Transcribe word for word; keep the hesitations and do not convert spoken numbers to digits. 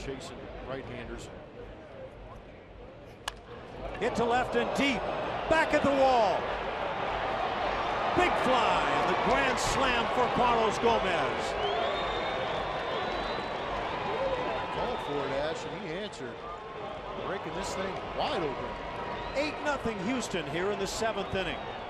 chasing right-handers. Hit to left and deep. Back at the wall. Big fly and the grand slam for Carlos Gomez. Called for it, Ash, and he answered. Breaking this thing wide open. eight nothing Houston here in the seventh inning.